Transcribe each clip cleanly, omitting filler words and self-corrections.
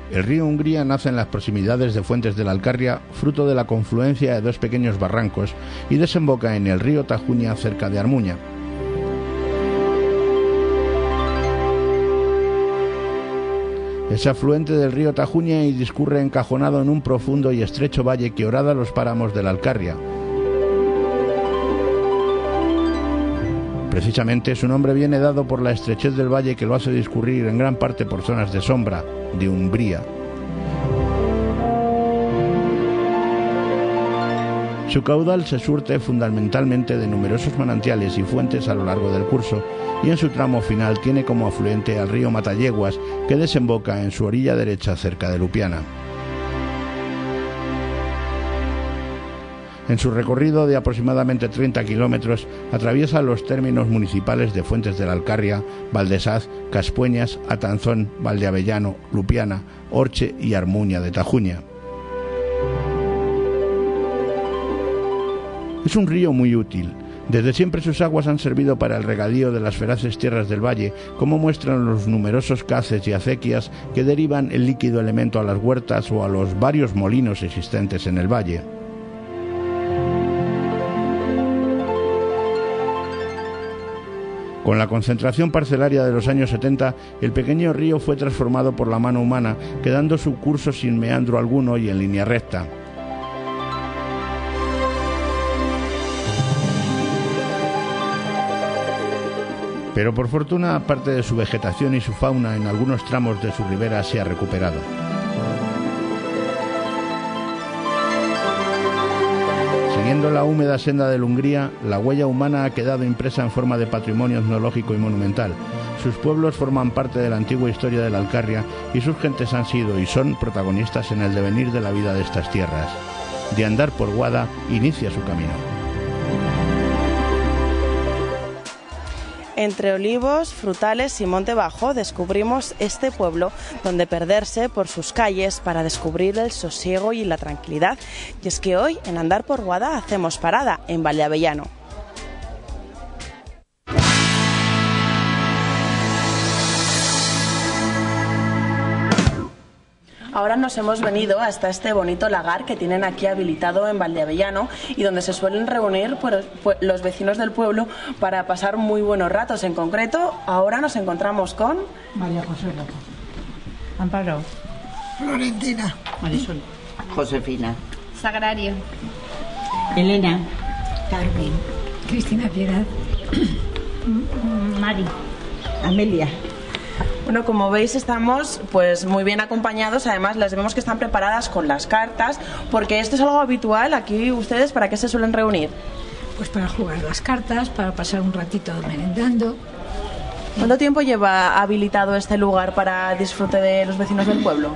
El río Hungría nace en las proximidades de Fuentes de la Alcarria, fruto de la confluencia de dos pequeños barrancos, y desemboca en el río Tajuña cerca de Armuña. Es afluente del río Tajuña y discurre encajonado en un profundo y estrecho valle que horada los páramos de la Alcarria. Precisamente su nombre viene dado por la estrechez del valle que lo hace discurrir en gran parte por zonas de sombra, de umbría. Su caudal se surte fundamentalmente de numerosos manantiales y fuentes a lo largo del curso, y en su tramo final tiene como afluente al río Matayeguas, que desemboca en su orilla derecha cerca de Lupiana. En su recorrido de aproximadamente 30 kilómetros atraviesa los términos municipales de Fuentes de la Alcarria, Valdesaz, Caspueñas, Atanzón, Valdeavellano, Lupiana, Orche y Armuña de Tajuña. Es un río muy útil. Desde siempre sus aguas han servido para el regadío de las feraces tierras del valle, como muestran los numerosos cauces y acequias que derivan el líquido elemento a las huertas o a los varios molinos existentes en el valle. Con la concentración parcelaria de los años 70, el pequeño río fue transformado por la mano humana, quedando su curso sin meandro alguno y en línea recta. Pero por fortuna, parte de su vegetación y su fauna en algunos tramos de su ribera se ha recuperado. Siguiendo la húmeda senda de la Hungría, la huella humana ha quedado impresa en forma de patrimonio etnológico y monumental. Sus pueblos forman parte de la antigua historia de la Alcarria y sus gentes han sido y son protagonistas en el devenir de la vida de estas tierras. De andar por Guada inicia su camino. Entre olivos, frutales y monte bajo descubrimos este pueblo donde perderse por sus calles para descubrir el sosiego y la tranquilidad. Y es que hoy en Andar por Guada hacemos parada en Valdeavellano. Ahora nos hemos venido hasta este bonito lagar que tienen aquí habilitado en Valdeavellano y donde se suelen reunir los vecinos del pueblo para pasar muy buenos ratos. En concreto, ahora nos encontramos con... María José López. Amparo. Florentina. Marisol. Josefina. Sagrario. Elena. Carmen. Cristina Piedad. Mari. Amelia. Bueno, como veis estamos pues muy bien acompañados, además las vemos que están preparadas con las cartas, porque esto es algo habitual. Aquí ustedes, ¿para qué se suelen reunir? Pues para jugar las cartas, para pasar un ratito merendando. ¿Cuánto tiempo lleva habilitado este lugar para disfrute de los vecinos del pueblo?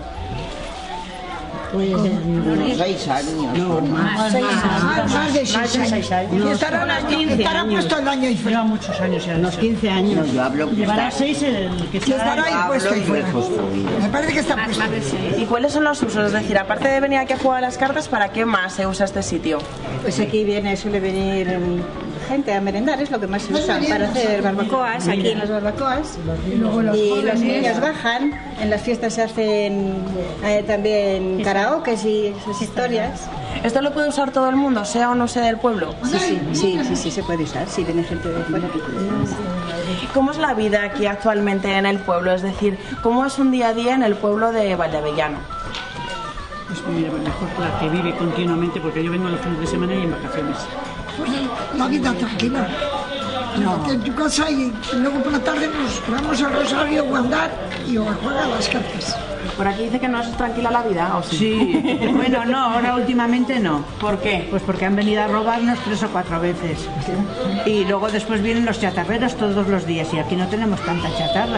Pues unos 6 años. No, más de 6 años. No, estará puesto el año y fuera. Lleva muchos años ya. Unos 15 años. No, yo hablo que Llevará está. 6 el que Y estará ahí puesto y fuera. reconstruido. Me parece que está puesto. ¿Y cuáles son los usos? Es decir, aparte de venir aquí a jugar a las cartas, ¿para qué más se usa este sitio? Pues aquí suele venir gente a merendar, es lo que más se usa para hacer barbacoas, aquí en las barbacoas. Y los niños bajan, en las fiestas se hacen también karaoke y esas historias. ¿Esto lo puede usar todo el mundo, sea o no sea del pueblo? Sí, se puede usar, sí, viene gente de fuera. ¿Cómo es la vida aquí actualmente en el pueblo? Es decir, ¿cómo es un día a día en el pueblo de Valdeavellano? Pues mira, mejor la que vive continuamente, porque yo vengo los fines de semana y en vacaciones. Pues la vida tranquila. Quédate en tu casa y luego por la tarde nos vamos al Rosario o a andar y o a jugar a las cartas. Por aquí dice que no es tranquila la vida, ¿o sí? Sí, bueno, no, ahora últimamente no. ¿Por qué? Pues porque han venido a robarnos 3 o 4 veces. Y luego después vienen los chatarreros todos los días y aquí no tenemos tanta chatarra.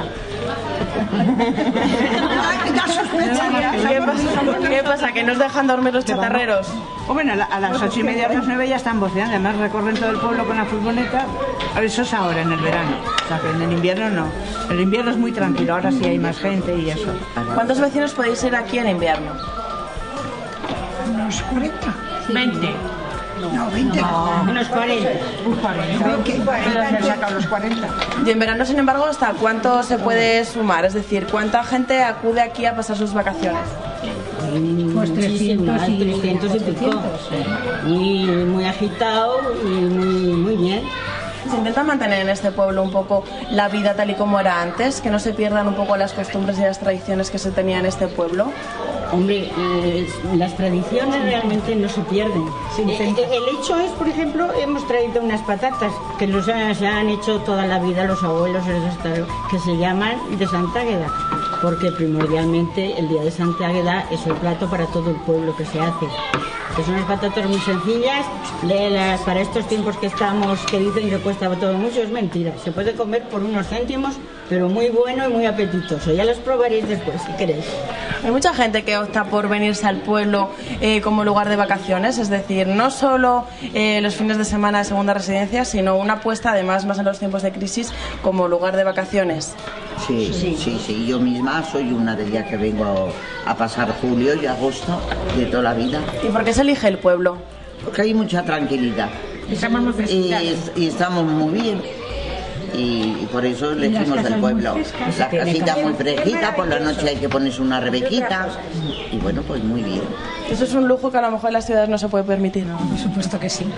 ¿Qué pasa? ¿Que nos dejan dormir los chatarreros? O bueno, a las 8:30 a las 9 ya están voceando, además recorren todo el pueblo con la furgoneta. Eso es ahora, en el verano. O sea, que en el invierno no. El invierno es muy tranquilo, ahora sí hay más gente y eso. ¿Cuántos vecinos podéis ir aquí en invierno? Unos 40. 20. No, 20. Unos 40. Creo que Se han sacado los 40. Y en verano, sin embargo, ¿hasta cuánto se puede sumar? Es decir, ¿cuánta gente acude aquí a pasar sus vacaciones? Pues 300 y 300 y pico. Muy agitado y muy bien. ¿Se intenta mantener en este pueblo un poco la vida tal y como era antes? ¿Que no se pierdan un poco las costumbres y las tradiciones que se tenían en este pueblo? Hombre, las tradiciones realmente no se pierden. El hecho es, por ejemplo, hemos traído unas patatas que se han hecho toda la vida los abuelos, que se llaman de Santa Águeda, porque primordialmente el día de Santa Águeda es el plato para todo el pueblo que se hace. Que son unas patatas muy sencillas, para estos tiempos que estamos, que dicen que cuesta todo mucho, es mentira. Se puede comer por unos céntimos, pero muy bueno y muy apetitoso. Ya los probaréis después, si queréis. Hay mucha gente que opta por venirse al pueblo como lugar de vacaciones, es decir, no solo los fines de semana de segunda residencia, sino una apuesta, además, más en los tiempos de crisis, como lugar de vacaciones. Sí, yo misma soy una de ellas que vengo a pasar julio y agosto de toda la vida. ¿Y por qué se elige el pueblo? Porque hay mucha tranquilidad. Estamos muy fresquitas. Y estamos muy bien. Y por eso elegimos el pueblo. La casita muy fresquita, por la noche hay que ponerse una rebequita. Y bueno, pues muy bien. Eso es un lujo que a lo mejor en las ciudades no se puede permitir, ¿no? Por supuesto que sí.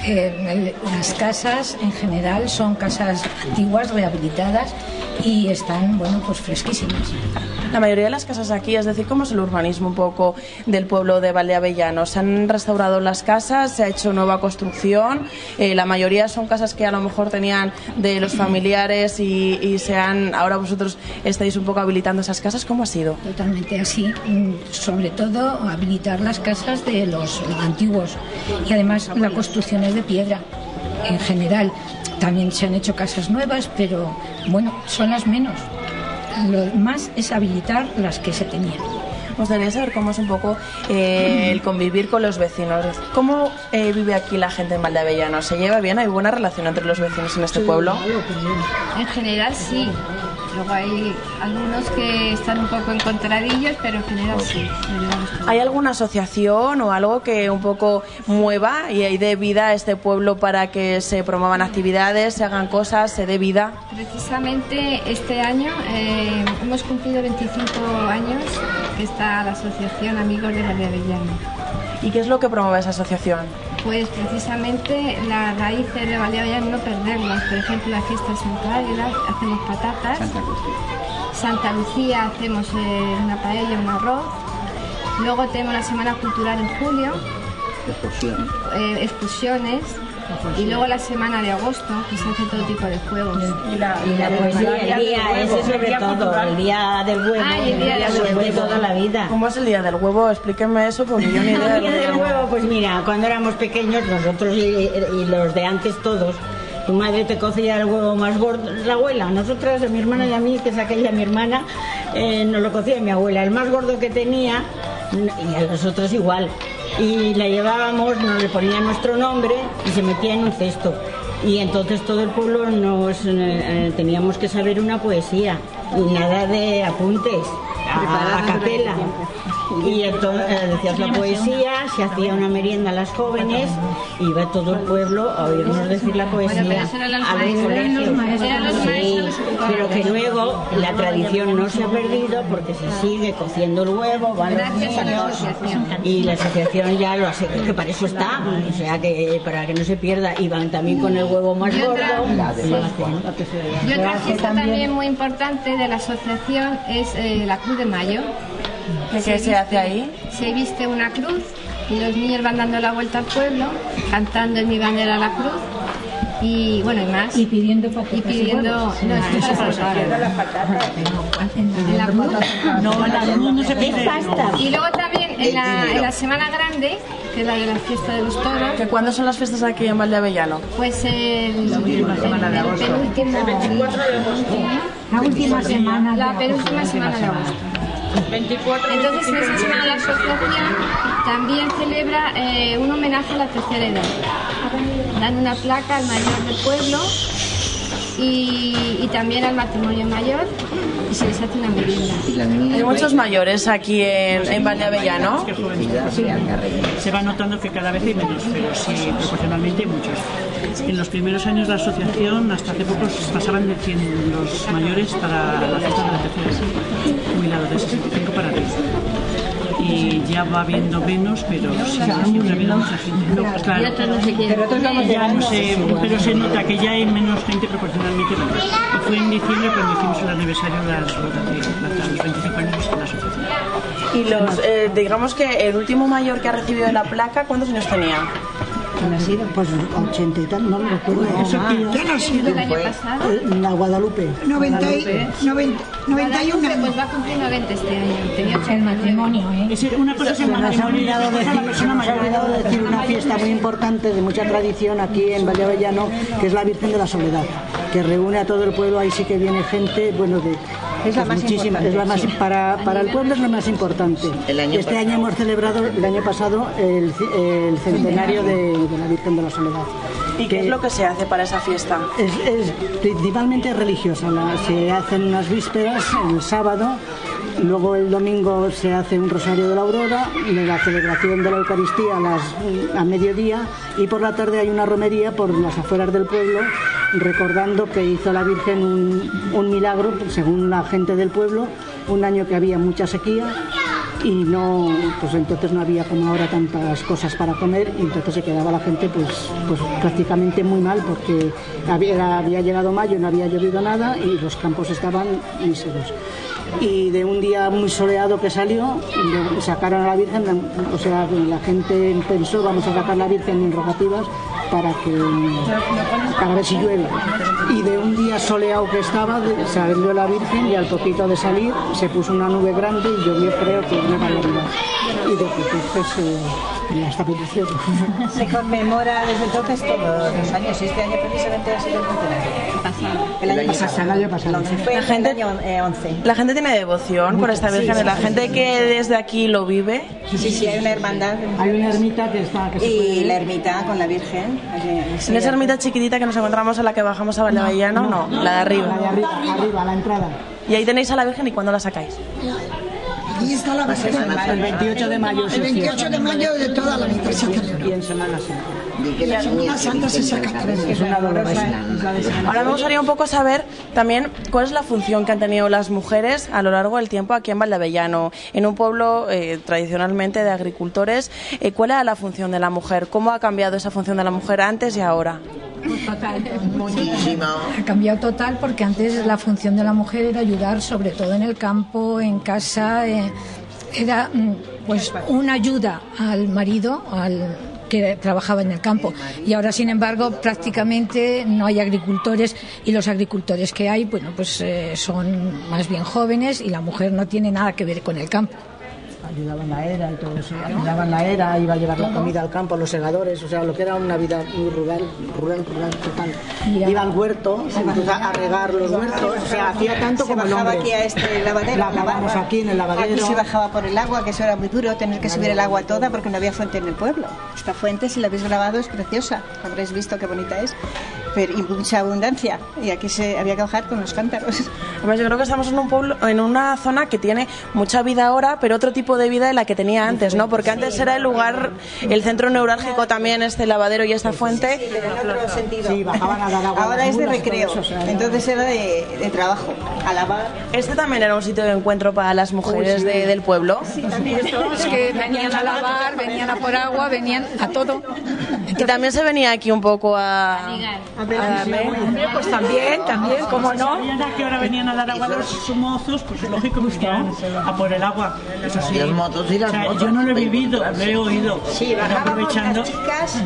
Las casas en general son casas antiguas, rehabilitadas y están, bueno, pues fresquísimas. La mayoría de las casas aquí, es decir, ¿cómo es el urbanismo un poco del pueblo de Valdeavellano? ¿Se han restaurado las casas? ¿Se ha hecho nueva construcción? La mayoría son casas que a lo mejor tenían de los familiares y ahora vosotros estáis un poco habilitando esas casas. ¿Cómo ha sido? Totalmente así. Sobre todo habilitar las casas de los antiguos y además la construcción es de piedra en general. También se han hecho casas nuevas, pero bueno, son las menos. Lo más es habilitar las que se tenían. Me gustaría saber cómo es un poco el convivir con los vecinos. ¿Cómo vive aquí la gente en Valdeavellano? ¿Se lleva bien? ¿Hay buena relación entre los vecinos en este pueblo? En general sí. Luego hay algunos que están un poco encontradillos, pero en general sí. ¿Hay alguna asociación o algo que un poco mueva y dé vida a este pueblo para que se promuevan actividades, se hagan cosas, se dé vida? Precisamente este año hemos cumplido 25 años que está la Asociación Amigos de Valdeavellano. ¿Y qué es lo que promueve esa asociación? Pues precisamente las raíces de Valdeavellano no perderlas. Por ejemplo, la fiesta de Santa Águeda hacemos patatas. Santa Lucía hacemos una paella, un arroz. Luego tenemos la Semana Cultural en julio. Excursiones. Y luego la semana de agosto, que se hace todo tipo de juegos. Y la poesía, el día, ese sobre todo, el día del huevo, el día del huevo de toda la vida. ¿Cómo es el día del huevo? Explíquenme eso porque yo ni idea. El día del huevo, pues mira, cuando éramos pequeños, nosotros y los de antes todos, tu madre te cocía el huevo más gordo, la abuela, nosotras, a mi hermana y a mí, que es aquella mi hermana, nos lo cocía mi abuela, el más gordo que tenía, y a nosotros igual. Y la llevábamos, nos le ponía nuestro nombre y se metía en un cesto. Y entonces todo el pueblo teníamos que saber una poesía, y nada de apuntes, a capela. Y entonces decías la poesía, se hacía una merienda a las jóvenes, iba todo el pueblo a oírnos decir la poesía a los colegios. Sí, pero que luego la tradición no se ha perdido porque se sigue cociendo el huevo, van los niños, y la asociación ya lo hace, que para eso está, o sea que para que no se pierda, y van también con el huevo más gordo. Y otra fiesta también muy importante de la asociación es la Cruz de Mayo. ¿Qué se hace ahí? Se viste una cruz y los niños van dando la vuelta al pueblo, cantando en mi bandera la cruz y bueno, y más. Y pidiendo patatas. Y pidiendo. No, es para las patatas. En la cruz. No, la cruz no se pide pasta. Y luego también en la Semana Grande, que es la de la fiesta de los toros. ¿Que cuándo son las fiestas aquí en Valdeavellano? Pues la última semana de agosto. El 24 de agosto. La última semana. La penúltima semana de agosto. 24. Entonces en esa semana la asociación también celebra un homenaje a la tercera edad. Dan una placa al mayor del pueblo y también al matrimonio mayor y se les hace una merienda. Hay muchos mayores aquí en Valdeavellano. Se va notando que cada vez hay menos, pero sí, proporcionalmente hay muchos. En los primeros años de la asociación, hasta hace poco pasaban de 100 los mayores para la fiesta de la tercera jubilados de 65 para arriba. Y ya va habiendo menos, pero sí, siempre ha habido mucha gente. No, pues claro, ya no sé, pero se nota que ya hay menos gente proporcionalmente. Y fue en diciembre cuando hicimos el aniversario de los 25 años de la asociación. Y digamos que el último mayor que ha recibido la placa, ¿cuántos años tenía? ¿Quién ha sido? Pues 80 y tal, no lo recuerdo. ¿Quién ha sido? ¿El año pasado? La Guadalupe. 91. Pues va a cumplir 90 este año. Tenía El matrimonio, Una cosa es el Se nos ha matrimonio y olvidado otra cosa es la persona mayor. decir una fiesta muy importante de mucha tradición aquí en Valdeavellano, que es la Virgen de la Soledad, que reúne a todo el pueblo. Ahí sí que viene gente, bueno, es la más muchísima, importante, es la más, sí. para el pueblo es lo más importante. Este año hemos celebrado, el año pasado, el centenario de la Virgen de la Soledad. ¿Y qué es lo que se hace para esa fiesta? Es principalmente religiosa. Se hacen unas vísperas el sábado, luego el domingo se hace un rosario de la aurora, la celebración de la Eucaristía a mediodía, y por la tarde hay una romería por las afueras del pueblo, recordando que hizo la Virgen un milagro, según la gente del pueblo, un año que había mucha sequía y no, pues entonces no había como ahora tantas cosas para comer, y entonces se quedaba la gente pues prácticamente muy mal, porque había llegado mayo, no había llovido nada y los campos estaban míseros. Y de un día muy soleado que salió, sacaron a la Virgen, o sea, la gente pensó, vamos a sacar a la Virgen en rogativas para ver si llueve. Y de un día soleado que estaba, salió la Virgen y al poquito de salir se puso una nube grande y llovió, creo que una barbaridad. Y de que hasta petición. Se conmemora desde entonces todos los años, y este año precisamente ha sido el centenario. El año pasado. Fue el año 11. La gente tiene devoción por esta Virgen, la gente que desde aquí lo vive. Sí, hay una hermandad. Hay una ermita que está... Y la ermita con la Virgen. En esa ermita chiquitita que nos encontramos, a la que bajamos a Valdeavellano, no, la de arriba. La de arriba, la entrada. Y ahí tenéis a la Virgen, ¿y cuándo la sacáis? Aquí está la Virgen. El 28 de mayo. El 28 de mayo de toda la vida se celebra. Y en Semana Santa. Y en Semana Santa se saca. Es una dolorosa. Ahora me gustaría un poco saber también cuál es la función que han tenido las mujeres a lo largo del tiempo aquí en Valdeavellano, en un pueblo tradicionalmente de agricultores. ¿Cuál era la función de la mujer? ¿Cómo ha cambiado esa función de la mujer antes y ahora? Total. Muchísimo. Ha cambiado total, porque antes la función de la mujer era ayudar, sobre todo en el campo, en casa, era pues una ayuda al marido, que trabajaba en el campo, y ahora sin embargo prácticamente no hay agricultores, y los agricultores que hay, bueno, pues son más bien jóvenes, y la mujer no tiene nada que ver con el campo. Ayudaban la era y todo eso, ayudaban la era, iba a llevar la comida al campo, los segadores, o sea, lo que era una vida muy rural total. Iba al huerto, a regar los huertos, o sea, hacía tanto como el hombre. Se bajaba aquí a este lavadero. Lavábamos aquí en el lavadero. Aquí se bajaba por el agua, que eso era muy duro, tener que subir el agua toda porque no había fuente en el pueblo. Esta fuente, si la habéis grabado, es preciosa, habréis visto qué bonita es, pero y mucha abundancia, y aquí había que bajar con los cántaros. Además, yo creo que estamos en un pueblo, en una zona que tiene mucha vida ahora, pero otro tipo de vida de la que tenía antes, ¿no? Porque antes era el lugar, el centro neurálgico también, este lavadero y esta fuente. Sí, pero en otro sentido. Sí, bajaban a dar agua. Ahora es de recreo, entonces era de trabajo, a lavar. Este también era un sitio de encuentro para las mujeres del pueblo. Sí, estos que venían a lavar, venían a por agua, venían a todo. Y también se venía aquí un poco a pues también, ¿cómo no? ¿Sabían a qué hora venían a dar agua los mozos? Pues es lógico que iban a por el agua. Eso sí. Los motos y las motos. Yo no lo he vivido, lo he oído. Sí, bajábamos las chicas.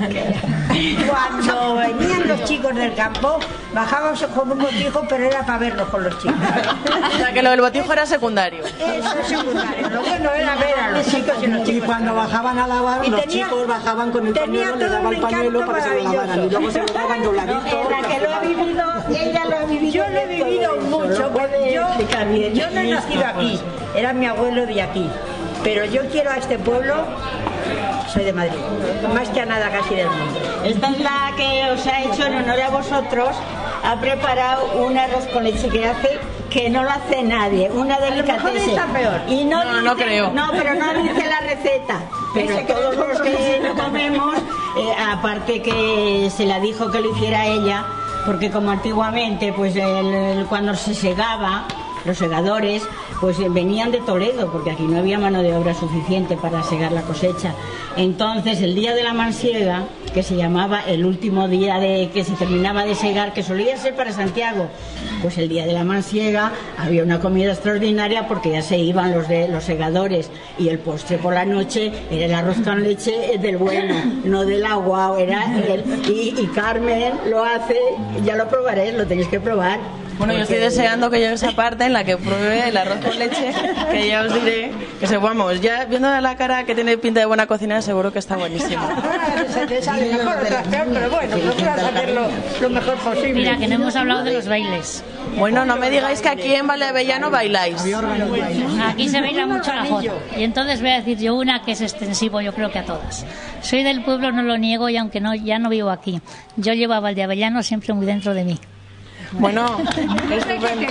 Cuando venían los chicos del campo, bajábamos con un botijo, pero era para verlos con los chicos. O sea, que lo del botijo era secundario. Eso es secundario. Lo bueno era ver a los chicos y los chicos. Y cuando bajaban a lavar, los chicos bajaban con el pañuelo, le daban el pañuelo para que se lo lavaran. Y luego se lo daban dobladito. La que lo ha vivido, ella lo ha vivido. Yo lo he vivido mucho, porque yo no he nacido aquí, era mi abuelo de aquí. Pero yo quiero a este pueblo, soy de Madrid, más que a nada casi del mundo. Esta es la que os ha hecho en honor a vosotros ha preparado un arroz con leche que no lo hace nadie, una delicatessen. Está peor. Y No creo. No, pero no dice la receta. Pero todos los que lo comemos, aparte que se la dijo que lo hiciera ella, porque como antiguamente, pues cuando se segaba, los segadores, pues venían de Toledo, porque aquí no había mano de obra suficiente para segar la cosecha. Entonces, el día de la mansiega, que se llamaba el último día de que se terminaba de segar, que solía ser para Santiago, pues el día de la mansiega había una comida extraordinaria porque ya se iban los segadores, y el postre por la noche era el arroz con leche del bueno, no del agua, y Carmen lo hace, ya lo probaré, lo tenéis que probar. Bueno, yo estoy deseando que llegue esa parte en la que pruebe el arroz con leche, que ya os diré que vamos, ya viendo la cara que tiene pinta de buena cocinera, seguro que está buenísimo. Se te sale mejor o peor, pero bueno, procuras hacerlo lo mejor posible. Mira, que no hemos hablado de los bailes. Bueno, no me digáis que aquí en Valdeavellano bailáis. Aquí se baila mucho la jota. Y entonces voy a decir yo una que es extensivo, yo creo que a todas. Soy del pueblo, no lo niego, y aunque ya no vivo aquí, yo llevo a Valdeavellano siempre muy dentro de mí. Bueno, estupendo.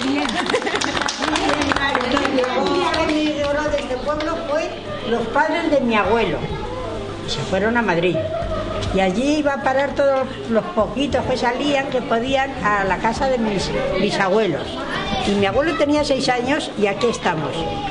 Mi ídolo de este pueblo fue los padres de mi abuelo. Se fueron a Madrid. Y allí iba a parar todos los poquitos que salían, que podían, a la casa de mis bisabuelos. Y mi abuelo tenía 6 años y aquí estamos.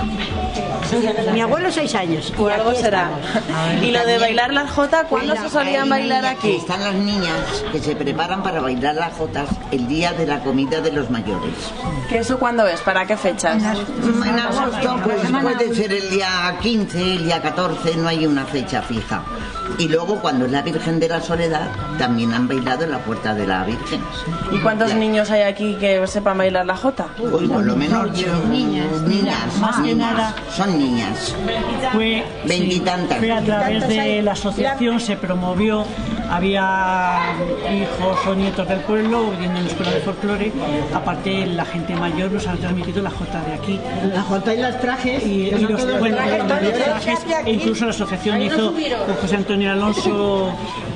Mi abuelo 6 años. Por algo será. Y lo de bailar las jotas, ¿cuándo se solían bailar aquí? Están las niñas que se preparan para bailar las jotas el día de la comida de los mayores. ¿Qué eso cuándo es? ¿Para qué fechas? En agosto, pues puede ser el día 15, el día 14, no hay una fecha fija. Y luego cuando es la Virgen de la Soledad, también han bailado en la Puerta de la Virgen. ¿Y cuántos niños hay aquí que sepan bailar la jota? Pues por lo menos niñas, más que nada son niñas. Fue veintitantas. Fue a través de la asociación, se promovió, había hijos o nietos del pueblo viviendo en la escuela de folclore. Aparte, la gente mayor nos ha transmitido la jota de aquí. La jota y los trajes. Y los trajes, e incluso la asociación hizo con José Antonio Alonso,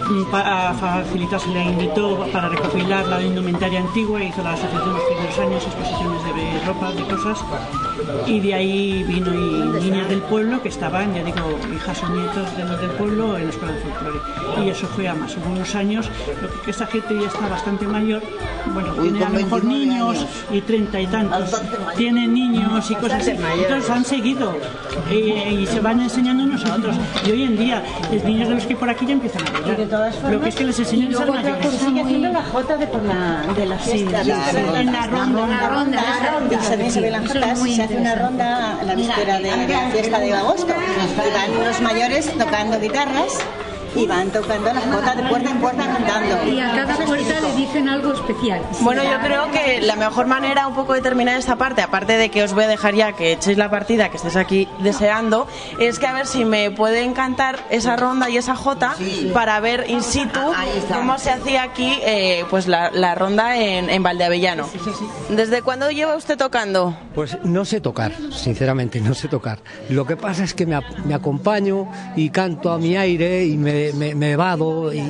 a facilitar, se le invitó para recopilar la indumentaria antigua, hizo la asociación los primeros años, exposiciones de ropa, de cosas, y de ahí vino y niñas del pueblo que estaban, ya digo, hijas o nietos de los del pueblo en la escuela de folclore. Y eso fue a más, hubo unos años, lo que esta gente ya está bastante mayor, bueno, tiene a lo mejor niños y 30 y tantos, tienen niños y cosas así, entonces han seguido y se van enseñando nosotros, y hoy en día los niños de los que por aquí ya empiezan a bailar, lo que es que les enseñan a ser mayores. Se sigue haciendo la jota de la fiesta, en la ronda, se ve las jotas, se hace una ronda a la víspera de la fiesta de agosto, y van los mayores tocando guitarras y van tocando las jotas de puerta en puerta cantando. Y a cada puerta le dicen algo especial. Bueno, yo creo que la mejor manera un poco de terminar esta parte, aparte de que os voy a dejar ya que echéis la partida, que estáis aquí deseando, es que a ver si me pueden cantar esa ronda y esa jota para ver in situ cómo se hacía aquí pues la ronda en Valdeavellano. ¿Desde cuándo lleva usted tocando? Pues no sé tocar, sinceramente, no sé tocar. Lo que pasa es que me acompaño y canto a mi aire y me evado y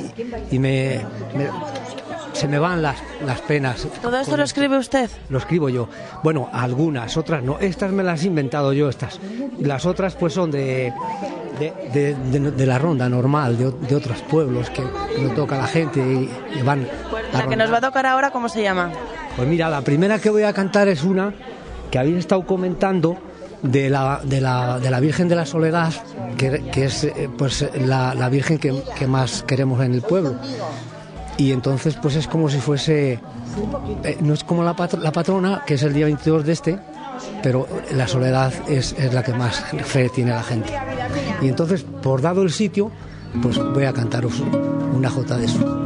se me van las penas. ¿Todo esto lo escribe usted? Lo escribo yo. Bueno, algunas, otras no. Estas me las he inventado yo, estas. Las otras pues son de la ronda normal, de otros pueblos que no toca la gente y van. La que nos va a tocar ahora, ¿cómo se llama? Pues mira, la primera que voy a cantar es una que habéis estado comentando de la Virgen de la Soledad, que es pues la Virgen que más queremos en el pueblo. Y entonces pues es como si fuese, no es como la patrona, que es el día 22 de este, pero la Soledad es la que más fe tiene la gente. Y entonces, por dado el sitio, pues voy a cantaros una jota de eso.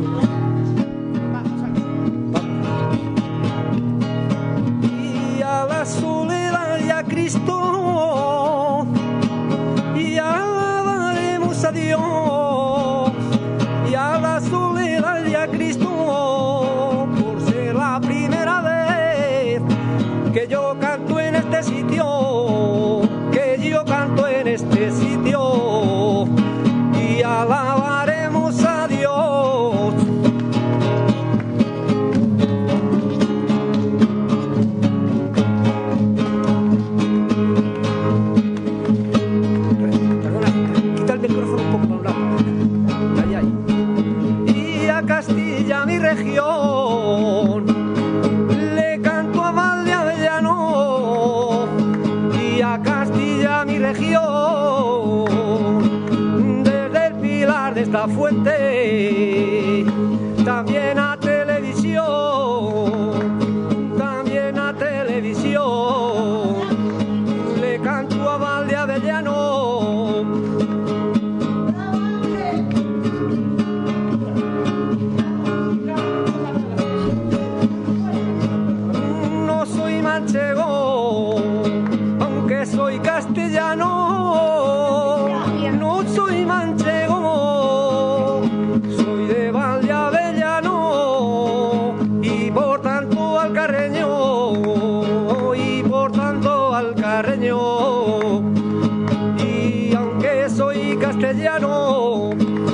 Y a la soledad y a Cristo, y alabaremos a Dios, y a la soledad y a Cristo, por ser la primera vez que yo canto en este sitio, que yo canto en este sitio, y alabaremos a Dios. esta fuente, también a televisión, también a televisión, le canto a Valdeavellano. No soy manchego, aunque soy castellano, no soy manchego, soy de Valdeavellano y por tanto alcarreño, y por tanto alcarreño, y aunque soy castellano.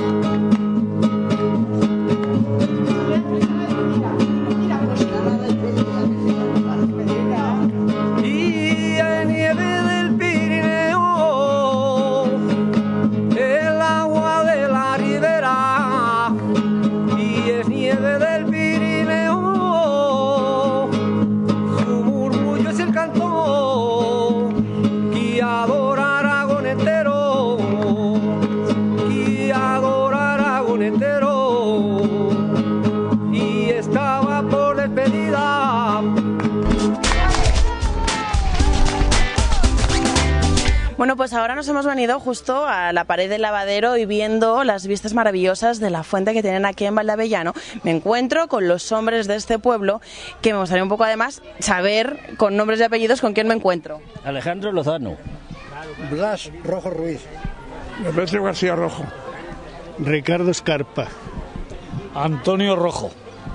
Y en nieve del Pirineo, el agua de la ribera, y es nieve del Pirineo, su murmullo es el canto que adora Aragón entero, que adora Aragón entero, y estaba por despedida. Bueno, pues ahora nos hemos venido justo a la pared del lavadero y viendo las vistas maravillosas de la fuente que tienen aquí en Valdeavellano. Me encuentro con los hombres de este pueblo, que me gustaría un poco además saber con nombres y apellidos con quién me encuentro. Alejandro Lozano. Blas Rojo Ruiz. Demetrio García Rojo. Ricardo Escarpa. Antonio Rojo.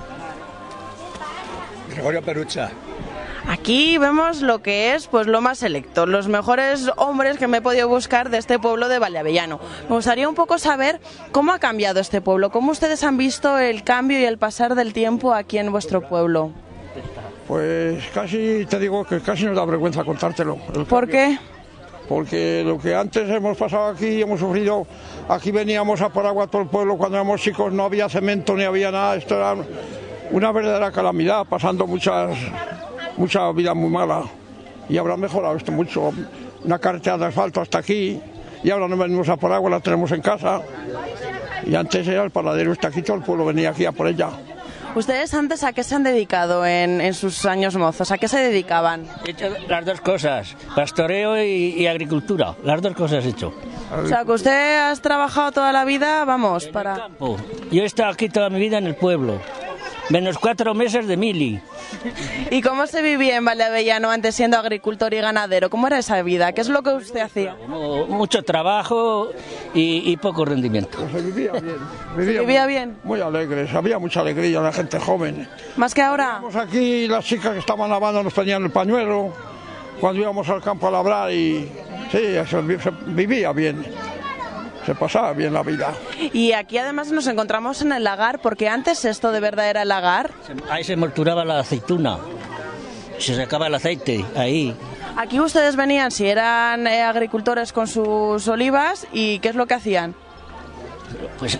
Gregorio Perucha. Aquí vemos lo que es pues lo más selecto, los mejores hombres que me he podido buscar de este pueblo de Valdeavellano. Me gustaría un poco saber cómo ha cambiado este pueblo, cómo ustedes han visto el cambio y el pasar del tiempo aquí en vuestro pueblo. Pues casi te digo que casi nos da vergüenza contártelo. ¿Por qué? Porque lo que antes hemos pasado aquí, hemos sufrido, aquí veníamos a por agua todo el pueblo cuando éramos chicos, no había cemento ni había nada, esto era una verdadera calamidad, pasando mucha vida muy mala, y ahora ha mejorado esto mucho, una carretera de asfalto hasta aquí, y ahora no venimos a por agua, la tenemos en casa, y antes era el paradero, está aquí, todo el pueblo venía aquí a por ella. ¿Ustedes antes a qué se han dedicado en sus años mozos? ¿A qué se dedicaban? He hecho las dos cosas, pastoreo y agricultura, las dos cosas he hecho. O sea, que usted has trabajado toda la vida, vamos, para... campo. Yo he estado aquí toda mi vida en el pueblo, menos 4 meses de mili. ¿Y cómo se vivía en Valdeavellano antes siendo agricultor y ganadero? ¿Cómo era esa vida? ¿Qué es lo que usted hacía? Mucho trabajo y poco rendimiento. Pues se vivía bien. ¿Vivía bien? Muy alegres, había mucha alegría, la gente joven. ¿Más que ahora? Íbamos aquí, las chicas que estaban lavando nos ponían el pañuelo cuando íbamos al campo a labrar y sí, se vivía bien. Se pasaba bien la vida. Y aquí además nos encontramos en el lagar, porque antes esto de verdad era el lagar. Ahí se molturaba la aceituna, se sacaba el aceite, ahí. Aquí ustedes venían, si eran agricultores con sus olivas, ¿y qué es lo que hacían? Pues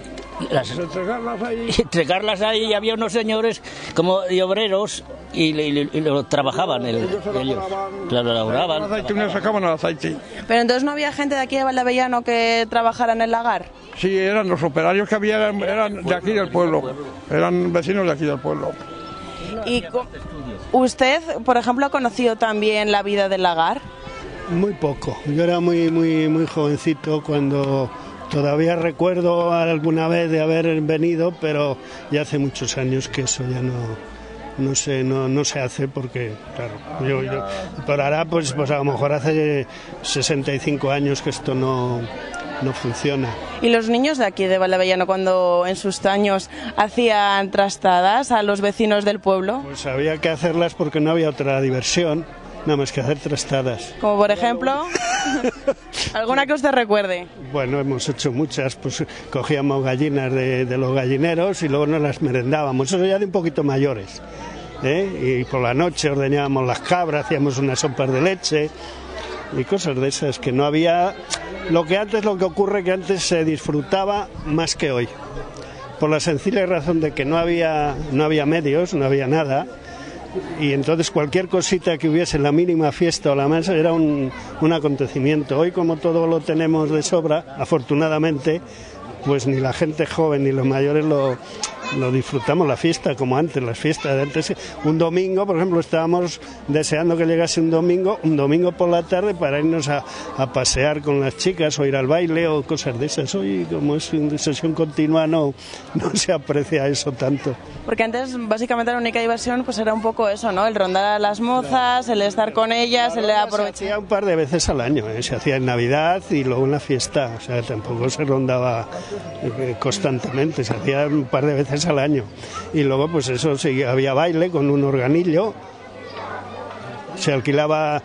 entregarlas ahí, y había unos señores como de obreros y lo trabajaban ellos. Claro, elaboraban. Sacaban el aceite. Pero entonces no había gente de aquí de Valdeavellano que trabajara en el lagar. Sí, eran los operarios que había, eran de aquí del pueblo, eran vecinos de aquí del pueblo. ¿Y usted, por ejemplo, ha conocido también la vida del lagar? Muy poco. Yo era muy jovencito cuando todavía recuerdo alguna vez de haber venido, pero ya hace muchos años que eso ya no se hace porque, claro, yo por ahora pues a lo mejor hace 65 años que esto no funciona. ¿Y los niños de aquí de Valdeavellano cuando en sus años hacían trastadas a los vecinos del pueblo? Pues había que hacerlas porque no había otra diversión, nada más que hacer trastadas. Como por ejemplo, ¿alguna que usted recuerde? Bueno, hemos hecho muchas, pues cogíamos gallinas de los gallineros y luego nos las merendábamos, eso ya de un poquito mayores, y por la noche ordeñábamos las cabras, hacíamos unas sopas de leche y cosas de esas que no había. Lo que ocurre que antes se disfrutaba más que hoy, por la sencilla razón de que no había medios, no había nada, y entonces cualquier cosita que hubiese, la mínima fiesta o la más, era un acontecimiento. Hoy, como todo lo tenemos de sobra, afortunadamente, pues ni la gente joven ni los mayores lo disfrutamos la fiesta como antes, las fiestas de antes. Un domingo, por ejemplo, estábamos deseando que llegase un domingo por la tarde para irnos a pasear con las chicas o ir al baile o cosas de esas. Hoy, como es una sesión continua, no se aprecia eso tanto. Porque antes básicamente la única diversión pues era un poco eso, ¿no? El rondar a las mozas, el estar con ellas, el aprovechar. Se hacía un par de veces al año, se hacía en Navidad y luego en la fiesta, o sea, tampoco se rondaba constantemente, se hacía un par de veces al año. Y luego pues eso, sí, había baile con un organillo, se alquilaba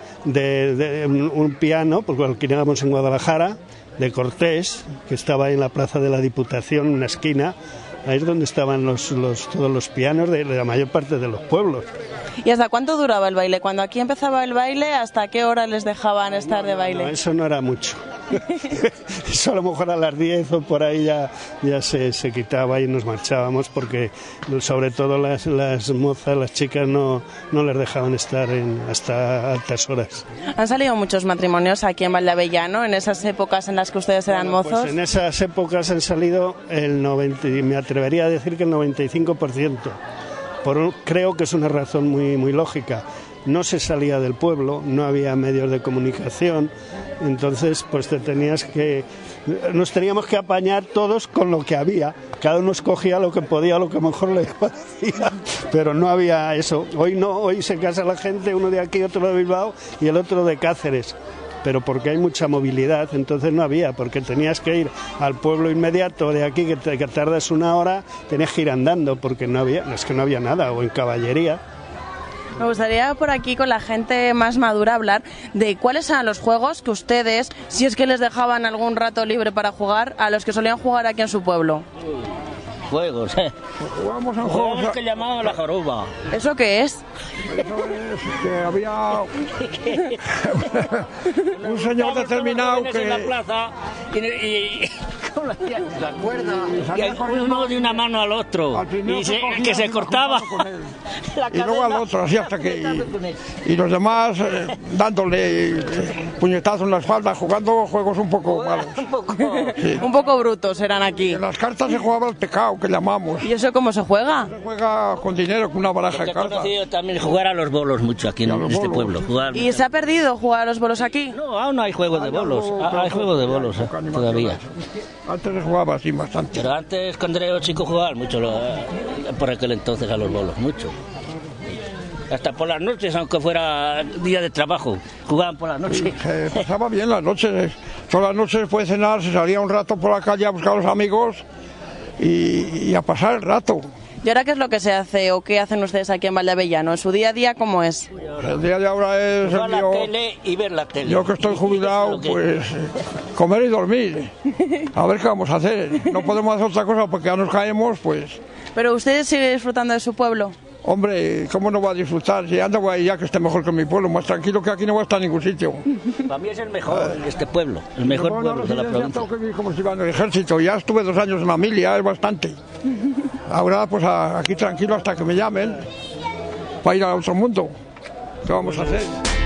un piano, porque lo alquilábamos en Guadalajara, de Cortés, que estaba en la Plaza de la Diputación, en una esquina. Ahí es donde estaban todos los pianos de la mayor parte de los pueblos. ¿Y hasta cuánto duraba el baile? Cuando aquí empezaba el baile, ¿hasta qué hora les dejaban estar de baile? No, eso no era mucho. Eso a lo mejor a las 10 o por ahí ya se quitaba y nos marchábamos, porque sobre todo las mozas, las chicas no les dejaban estar hasta altas horas. ¿Han salido muchos matrimonios aquí en Valdeavellano en esas épocas en las que ustedes eran mozos? Pues en esas épocas han salido me atrevería a decir que el 95%. Creo que es una razón muy lógica. No se salía del pueblo, no había medios de comunicación, entonces pues nos teníamos que apañar todos con lo que había. Cada uno escogía lo que podía, lo que mejor le parecía, pero no había eso. Hoy se casa la gente, uno de aquí, otro de Bilbao y el otro de Cáceres. Pero porque hay mucha movilidad, entonces no había, porque tenías que ir al pueblo inmediato de aquí, que tardas una hora, tenías que ir andando, porque no había nada, o en caballería. Me gustaría por aquí con la gente más madura hablar de cuáles eran los juegos que ustedes, si es que les dejaban algún rato libre para jugar, a los que solían jugar aquí en su pueblo. Juegos, Jugamos en juegos que llamaban la joroba. ¿Eso qué es? Eso es que había un señor determinado que en la plaza y ¿cómo lo hacían? ¿Se acuerda? Y uno de una mano al otro y que se cortaba y luego al otro, así hasta que y los demás dándole puñetazos en la espalda, jugando juegos un poco malos. Un poco brutos eran aquí. En las cartas se jugaba el pecado, que llamamos. ¿Y eso cómo se juega? Se juega con dinero, con una baraja de cartas. He conocido también jugar a los bolos mucho aquí en este pueblo. ¿Y se ha perdido jugar a los bolos aquí? No, aún no hay juegos de bolos. Hay juegos de bolos todavía. Antes se jugaba así bastante. Pero antes, cuando era chico, jugaban mucho por aquel entonces a los bolos, mucho. Hasta por las noches, aunque fuera día de trabajo, jugaban por las noches. Se pasaba bien las noches. Todas las noches después de cenar se salía un rato por la calle a buscar a los amigos y a pasar el rato. ¿Y ahora qué es lo que se hace o qué hacen ustedes aquí en Valdeavellano? ¿En su día a día cómo es? El día de ahora es jugar la tele y ver la tele. Yo que estoy jubilado, pues comer y dormir. A ver qué vamos a hacer. No podemos hacer otra cosa porque ya nos caemos, pues. ¿Pero usted sigue disfrutando de su pueblo? Hombre, ¿cómo no va a disfrutar? Si ando ya que esté mejor que mi pueblo, más tranquilo que aquí no va a estar en ningún sitio. Para mí es el mejor, este pueblo, el mejor pueblo de la provincia. Como si iba en el ejército, ya estuve 2 años en familia, es bastante. Ahora pues aquí tranquilo hasta que me llamen para ir al otro mundo. ¿Qué vamos a hacer?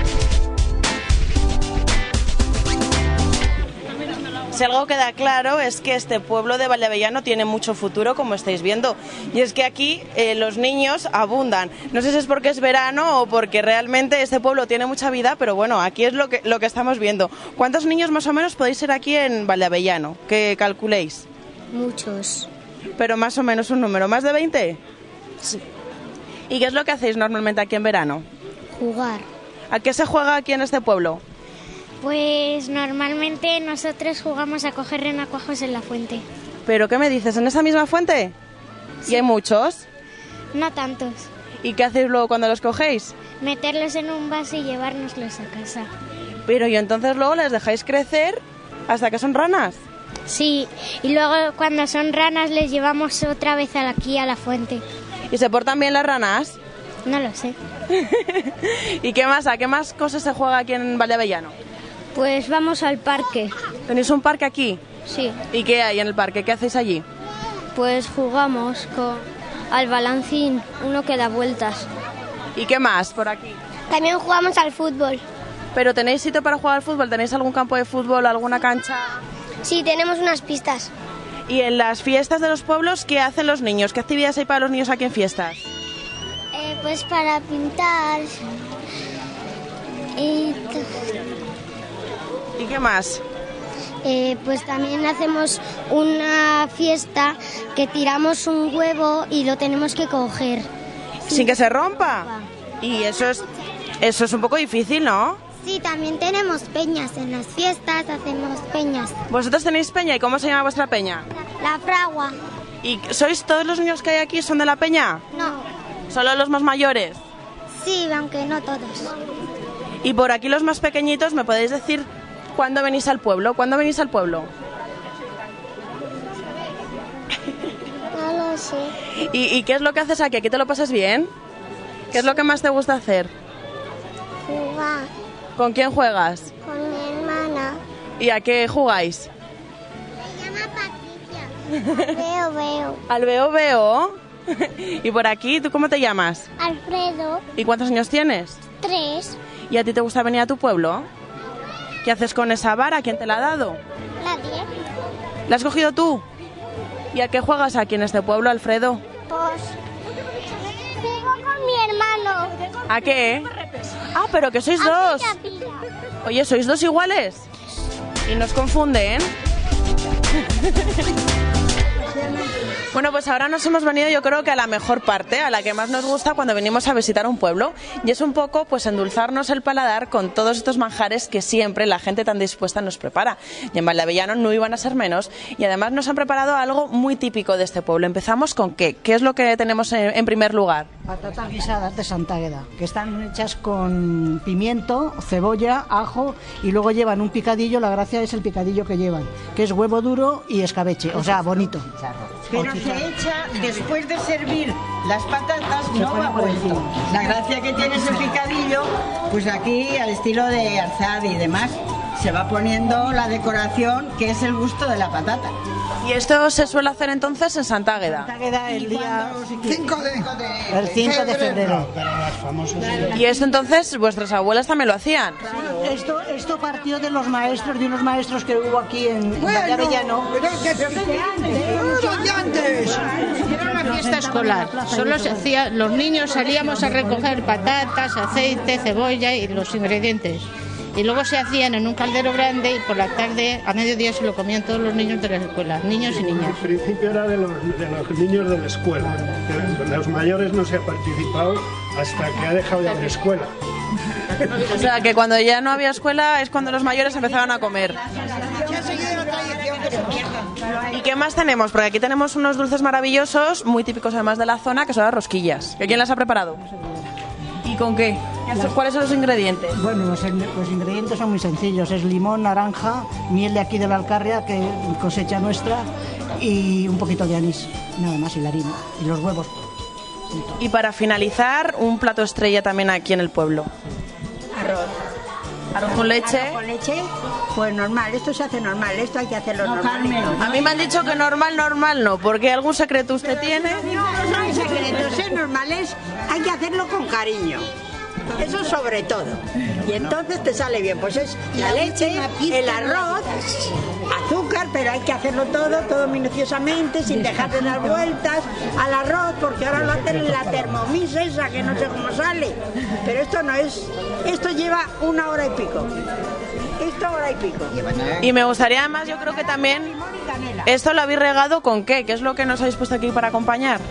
Si algo queda claro es que este pueblo de Valdeavellano tiene mucho futuro, como estáis viendo. Y es que aquí los niños abundan. No sé si es porque es verano o porque realmente este pueblo tiene mucha vida, pero bueno, aquí es lo que estamos viendo. ¿Cuántos niños más o menos podéis ser aquí en Valdeavellano? ¿Que calculéis? Muchos. Pero más o menos un número, ¿más de 20? Sí. ¿Y qué es lo que hacéis normalmente aquí en verano? Jugar. ¿A qué se juega aquí en este pueblo? Pues normalmente nosotros jugamos a coger renacuajos en la fuente. ¿Pero qué me dices? ¿En esa misma fuente? Sí. ¿Y hay muchos? No tantos. ¿Y qué hacéis luego cuando los cogéis? Meterlos en un vaso y llevárnoslos a casa. Pero ¿y entonces luego les dejáis crecer hasta que son ranas? Sí, y luego cuando son ranas les llevamos otra vez aquí a la fuente. ¿Y se portan bien las ranas? No lo sé. ¿Y qué más? ¿A qué más cosas se juega aquí en Valdeavellano? Pues vamos al parque. ¿Tenéis un parque aquí? Sí. ¿Y qué hay en el parque? ¿Qué hacéis allí? Pues jugamos al balancín, uno que da vueltas. ¿Y qué más por aquí? También jugamos al fútbol. ¿Pero tenéis sitio para jugar al fútbol? ¿Tenéis algún campo de fútbol, alguna cancha? Sí, tenemos unas pistas. Y en las fiestas de los pueblos, ¿qué hacen los niños? ¿Qué actividades hay para los niños aquí en fiestas? Pues para pintar. ¿Y qué más? Pues también hacemos una fiesta que tiramos un huevo y lo tenemos que coger. ¿Sin que se rompa? Y eso es un poco difícil, ¿no? Sí, también tenemos peñas. En las fiestas hacemos peñas. ¿Vosotros tenéis peña? ¿Y cómo se llama vuestra peña? La fragua. ¿Y sois todos los niños que hay aquí son de la peña? No. ¿Solo los más mayores? Sí, aunque no todos. Y por aquí los más pequeñitos, ¿me podéis decir cuándo venís al pueblo? ¿Cuándo venís al pueblo? No lo sé. ¿Y qué es lo que haces aquí? ¿Aquí te lo pasas bien? ¿Qué es lo que más te gusta hacer? Jugar. ¿Con quién juegas? Con mi hermana. ¿Y a qué jugáis? Se llama Patricia. Veo. ¿Al veo? ¿Y por aquí, tú cómo te llamas? Alfredo. ¿Y cuántos años tienes? 3. ¿Y a ti te gusta venir a tu pueblo? ¿Qué haces con esa vara? ¿Quién te la ha dado? Nadie. ¿La has cogido tú? ¿Y a qué juegas aquí en este pueblo, Alfredo? Pues juego con mi hermano. ¿A qué? Ah, pero que sois dos. Oye, ¿sois dos iguales? ¿Y nos confunden? Bueno, pues ahora nos hemos venido, yo creo que a la mejor parte, a la que más nos gusta cuando venimos a visitar un pueblo, y es un poco pues endulzarnos el paladar con todos estos manjares que siempre la gente tan dispuesta nos prepara. Y en Valdeavellano no iban a ser menos, y además nos han preparado algo muy típico de este pueblo. Empezamos con ¿qué? ¿Qué es lo que tenemos en primer lugar? Patatas guisadas de Santa Águeda, que están hechas con pimiento, cebolla, ajo, y luego llevan un picadillo. La gracia es el picadillo que llevan, que es huevo duro y escabeche, o sea, bonito. Pero se echa después de servir las patatas, no va vuelto. La gracia que tiene ese picadillo, pues aquí al estilo de Arzadi y demás, se va poniendo la decoración que es el gusto de la patata. ¿Y esto se suele hacer entonces en Santa Águeda? Santa Águeda el día 5 de febrero. Y esto entonces vuestras abuelas también lo hacían. Esto partió de los maestros, de unos maestros que hubo aquí en Valdeavellano. Era una fiesta escolar. Solo se hacía, los niños salíamos a recoger patatas, aceite, cebolla y los ingredientes. Y luego se hacían en un caldero grande y por la tarde, a mediodía, se lo comían todos los niños de la escuela, niños y niñas. El principio era de los niños de la escuela. De los mayores no se ha participado hasta que ha dejado de haber escuela. O sea, que cuando ya no había escuela es cuando los mayores empezaban a comer. ¿Y qué más tenemos? Porque aquí tenemos unos dulces maravillosos, muy típicos además de la zona, que son las rosquillas. ¿Quién las ha preparado? ¿Y con qué? ¿Cuáles son los ingredientes? Bueno, los ingredientes son muy sencillos. Es limón, naranja, miel de aquí de la Alcarria, que cosecha nuestra, y un poquito de anís, nada más, y la harina, y los huevos. Y para finalizar, un plato estrella también aquí en el pueblo. Arroz. ¿Arroz con leche? ¿Arroz con leche? Pues normal, esto se hace normal, esto hay que hacerlo normal. A mí me han dicho que normal no, porque algún secreto usted tiene. No hay secretos, es normal, hay que hacerlo con cariño. Eso sobre todo. Y entonces te sale bien. Pues es la leche, el arroz, azúcar, pero hay que hacerlo todo minuciosamente, sin dejar de dar vueltas al arroz, porque ahora lo hacen en la Thermomix esa, que no sé cómo sale. Pero esto no es. Esto lleva 1 hora y pico. Esto 1 hora y pico. Y me gustaría además, yo creo que también, esto lo habéis regado con ¿qué? ¿Qué es lo que nos habéis puesto aquí para acompañar?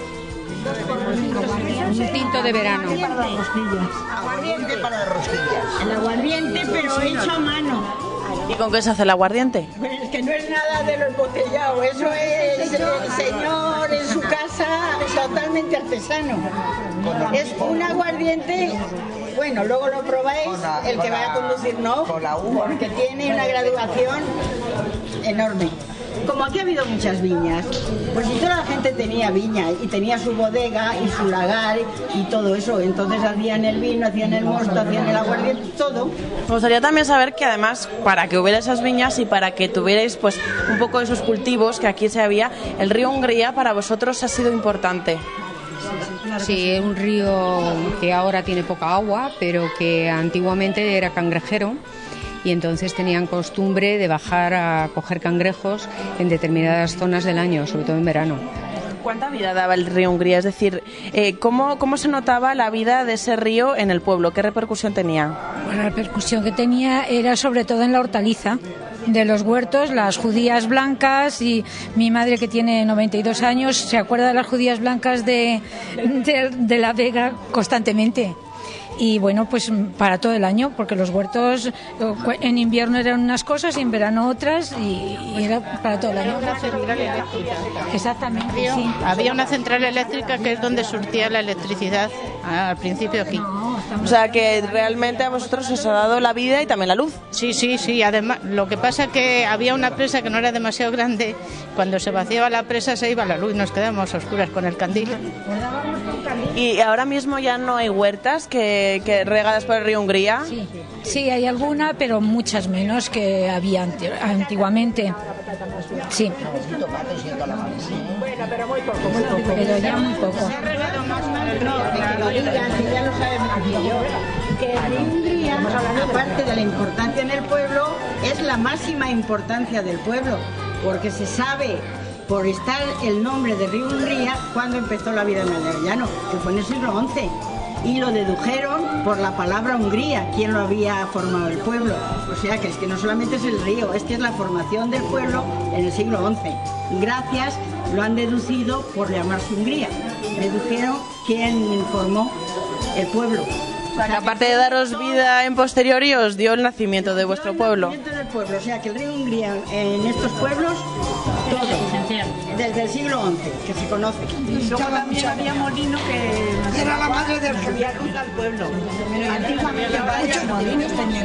Un tinto de verano. Aguardiente para las rosquillas. El aguardiente, pero hecho a mano. ¿Y con qué se hace el aguardiente? Pues es que no es nada de lo embotellado, eso es el señor en su casa, totalmente artesano. Es un aguardiente, bueno, luego lo probáis, el que vaya a conducir no, porque tiene una graduación enorme. Como aquí ha habido muchas viñas, pues si toda la gente tenía viña y tenía su bodega y su lagar y todo eso, entonces hacían el vino, hacían el mosto, hacían el aguardiente, todo. Me gustaría también saber que además, para que hubiera esas viñas y para que tuvierais pues un poco de esos cultivos que aquí se había, el río Hungría para vosotros ha sido importante. Sí, es un río que ahora tiene poca agua, pero que antiguamente era cangrejero y entonces tenían costumbre de bajar a coger cangrejos en determinadas zonas del año, sobre todo en verano. ¿Cuánta vida daba el río Hungría? Es decir, ¿cómo se notaba la vida de ese río en el pueblo? ¿Qué repercusión tenía? Bueno, la repercusión que tenía era sobre todo en la hortaliza de los huertos, las judías blancas, y mi madre, que tiene 92 años, se acuerda de las judías blancas de La Vega constantemente. Y bueno, pues para todo el año, porque los huertos en invierno eran unas cosas y en verano otras, y era para todo el año. Una central eléctrica. Exactamente, sí. Había una central eléctrica que es donde surtía la electricidad al principio aquí. O sea que realmente a vosotros os ha dado la vida y también la luz. Sí. Además, lo que pasa es que había una presa que no era demasiado grande. Cuando se vaciaba la presa se iba la luz, nos quedábamos a oscuras con el candil. Y ahora mismo ya no hay huertas que regadas por el río Hungría. Sí, hay alguna, pero muchas menos que había antiguamente. Sí. Pero muy poco. Pero ya muy poco. Se ha regado más con el río, que lo digan, que ya lo saben más que yo. Que el río Hungría, aparte de la importancia en el pueblo, es la máxima importancia del pueblo, porque se sabe por estar el nombre de río Hungría cuando empezó la vida en Valdeavellano, que fue en el siglo XI. Y lo dedujeron por la palabra Hungría, quien lo había formado el pueblo. O sea que es que no solamente es el río, es que es la formación del pueblo en el siglo XI. Gracias, lo han deducido por llamarse Hungría. Dedujeron quién formó el pueblo. Aparte de daros vida en posteriori, os dio el nacimiento de vuestro pueblo. El nacimiento del pueblo, o sea que el río Hungría en estos pueblos, todo, desde el siglo XI, que se conoce. Y luego también había molino que era la madre del río. Había luz al pueblo. Antiguamente varios molinos tenían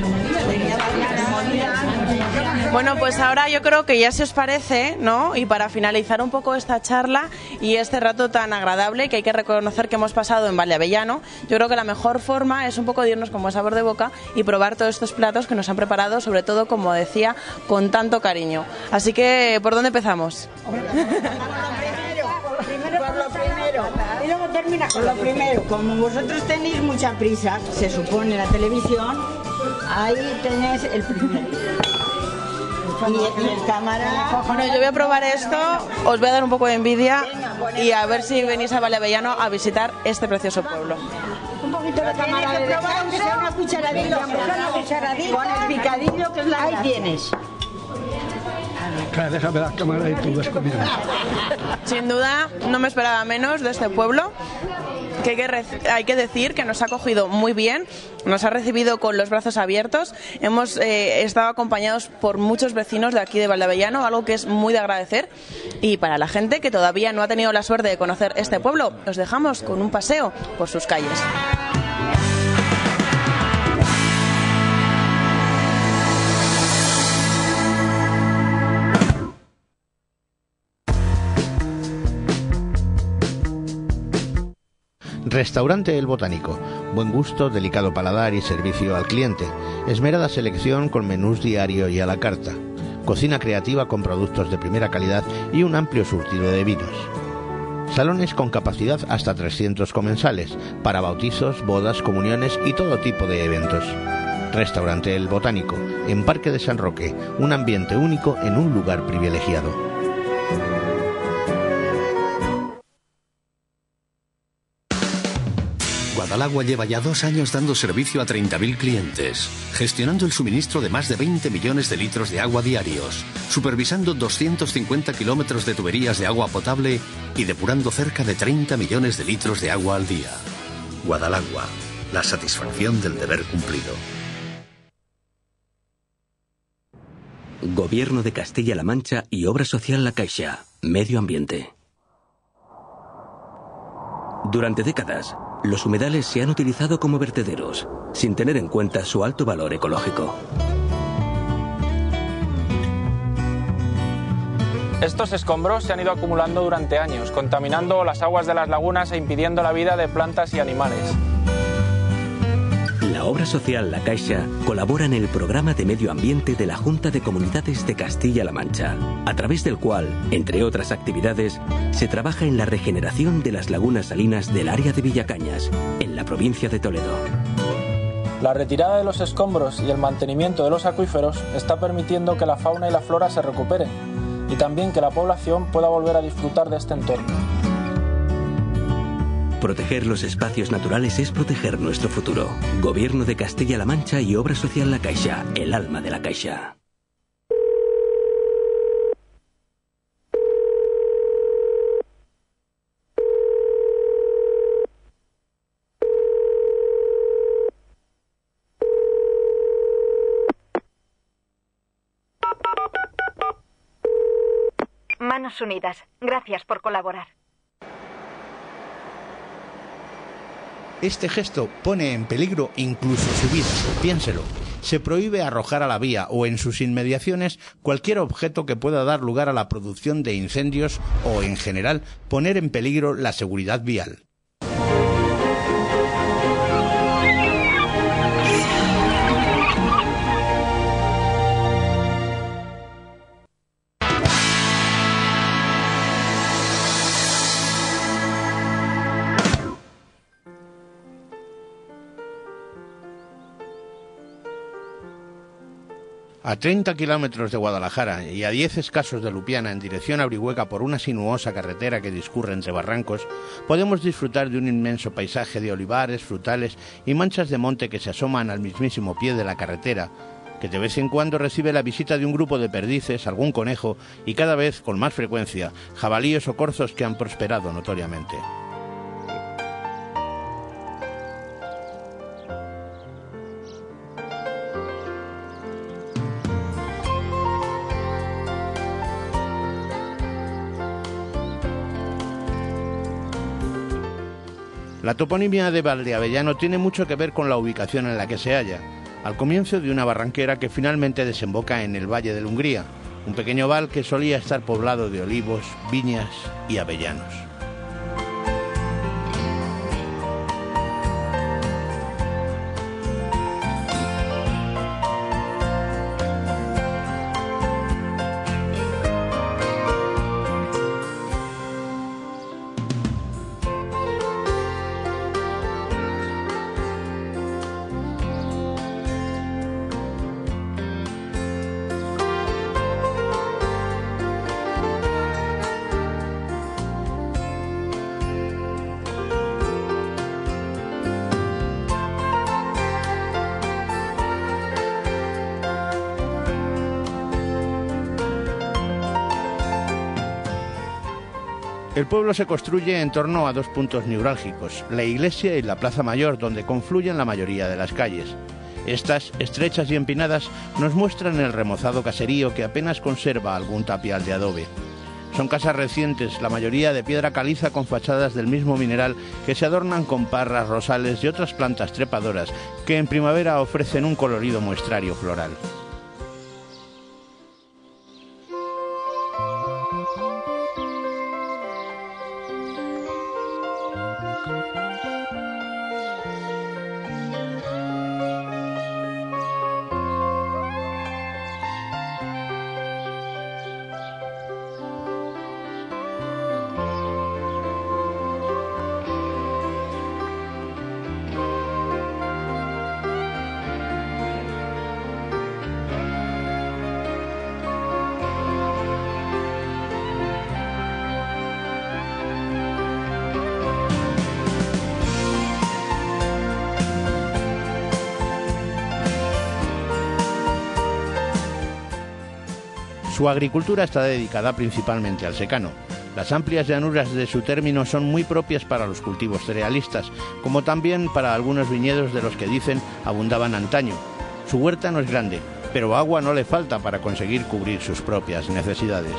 Bueno, pues ahora yo creo que ya se os parece, ¿no? Y para finalizar un poco esta charla y este rato tan agradable que hay que reconocer que hemos pasado en Valdeavellano, yo creo que la mejor forma es un poco de irnos con buen sabor de boca y probar todos estos platos que nos han preparado, sobre todo, como decía, con tanto cariño. Así que, ¿por dónde empezamos? Y luego termina con lo primero. Como vosotros tenéis mucha prisa, se supone, la televisión, ahí tenéis el primero. Y el cámara. Bueno, yo voy a probar esto, os voy a dar un poco de envidia y a ver si venís a Valdeavellano a visitar este precioso pueblo. Un poquito de cámara de probar, aunque sea una cucharadilla, con el picadillo, que es la ahí tienes. Claro, déjame la cámara y tú ves conmigo. Sin duda, no me esperaba menos de este pueblo, que hay que decir que nos ha acogido muy bien, nos ha recibido con los brazos abiertos. Hemos estado acompañados por muchos vecinos de aquí de Valdeavellano, algo que es muy de agradecer. Y para la gente que todavía no ha tenido la suerte de conocer este pueblo, os dejamos con un paseo por sus calles. Restaurante El Botánico. Buen gusto, delicado paladar y servicio al cliente. Esmerada selección con menús diario y a la carta. Cocina creativa con productos de primera calidad y un amplio surtido de vinos. Salones con capacidad hasta 300 comensales, para bautizos, bodas, comuniones y todo tipo de eventos. Restaurante El Botánico, en Parque de San Roque, un ambiente único en un lugar privilegiado. Guadalagua lleva ya 2 años dando servicio a 30.000 clientes, gestionando el suministro de más de 20 millones de litros de agua diarios, supervisando 250 kilómetros de tuberías de agua potable y depurando cerca de 30 millones de litros de agua al día. Guadalagua, la satisfacción del deber cumplido. Gobierno de Castilla-La Mancha y Obra Social La Caixa. Medio Ambiente. Durante décadas, los humedales se han utilizado como vertederos, sin tener en cuenta su alto valor ecológico. Estos escombros se han ido acumulando durante años, contaminando las aguas de las lagunas e impidiendo la vida de plantas y animales. La Obra Social La Caixa colabora en el programa de medio ambiente de la Junta de Comunidades de Castilla-La Mancha, a través del cual, entre otras actividades, se trabaja en la regeneración de las lagunas salinas del área de Villacañas, en la provincia de Toledo. La retirada de los escombros y el mantenimiento de los acuíferos está permitiendo que la fauna y la flora se recuperen y también que la población pueda volver a disfrutar de este entorno. Proteger los espacios naturales es proteger nuestro futuro. Gobierno de Castilla-La Mancha y Obra Social La Caixa, el alma de la Caixa. Manos Unidas. Gracias por colaborar. Este gesto pone en peligro incluso su vida. Piénselo. Se prohíbe arrojar a la vía o en sus inmediaciones cualquier objeto que pueda dar lugar a la producción de incendios o, en general, poner en peligro la seguridad vial. A 30 kilómetros de Guadalajara y a 10 escasos de Lupiana en dirección a Orihuela por una sinuosa carretera que discurre entre barrancos, podemos disfrutar de un inmenso paisaje de olivares, frutales y manchas de monte que se asoman al mismísimo pie de la carretera, que de vez en cuando recibe la visita de un grupo de perdices, algún conejo y cada vez con más frecuencia jabalíes o corzos que han prosperado notoriamente. La toponimia de Valdeavellano tiene mucho que ver con la ubicación en la que se halla, al comienzo de una barranquera que finalmente desemboca en el Valle de la Hungría, un pequeño val que solía estar poblado de olivos, viñas y avellanos. El pueblo se construye en torno a dos puntos neurálgicos, la iglesia y la plaza mayor, donde confluyen la mayoría de las calles. Estas, estrechas y empinadas, nos muestran el remozado caserío que apenas conserva algún tapial de adobe. Son casas recientes, la mayoría de piedra caliza con fachadas del mismo mineral que se adornan con parras, rosales y otras plantas trepadoras que en primavera ofrecen un colorido muestrario floral. Su agricultura está dedicada principalmente al secano. Las amplias llanuras de su término son muy propias para los cultivos cerealistas, como también para algunos viñedos de los que dicen abundaban antaño. Su huerta no es grande, pero agua no le falta para conseguir cubrir sus propias necesidades.